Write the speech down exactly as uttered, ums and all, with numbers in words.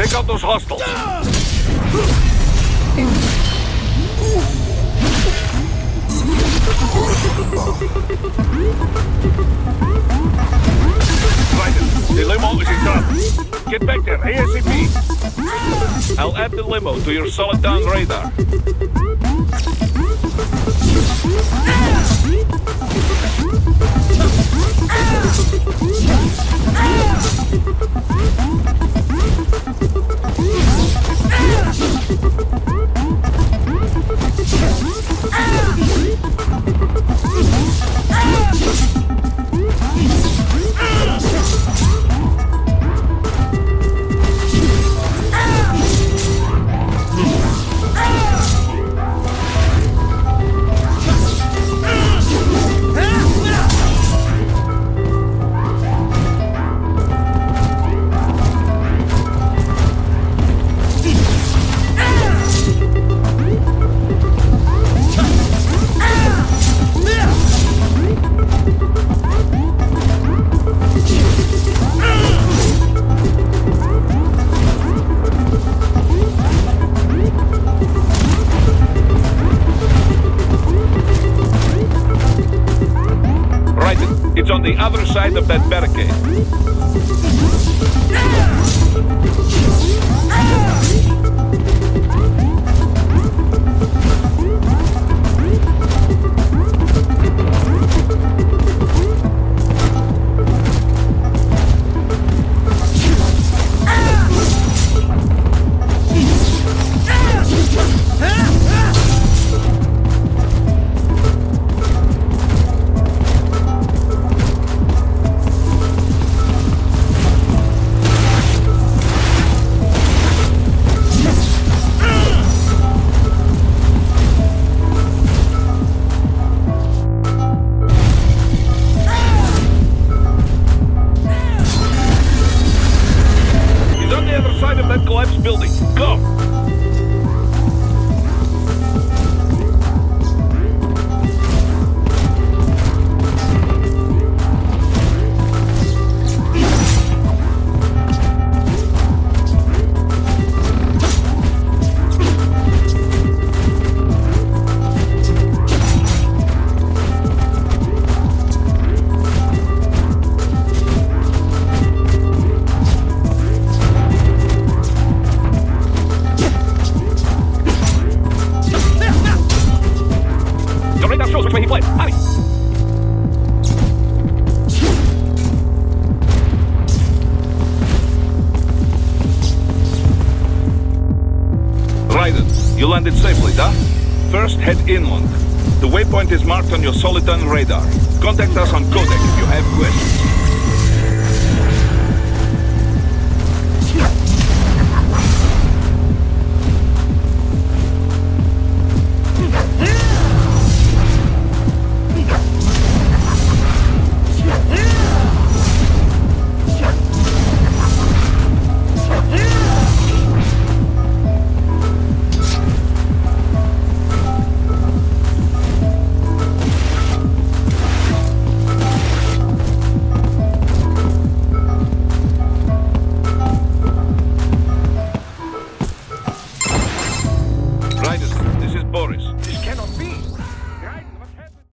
Take out those hostiles. Right, the limo is in town. Get back there, ASAP. I'll add the limo to your solid down radar. It's on the other side of that barricade. Building. Go! Which way he fled. Hurry! Raiden, you landed safely, huh? First, head inland. The waypoint is marked on your solid-on radar. Contact us on codec if you have questions.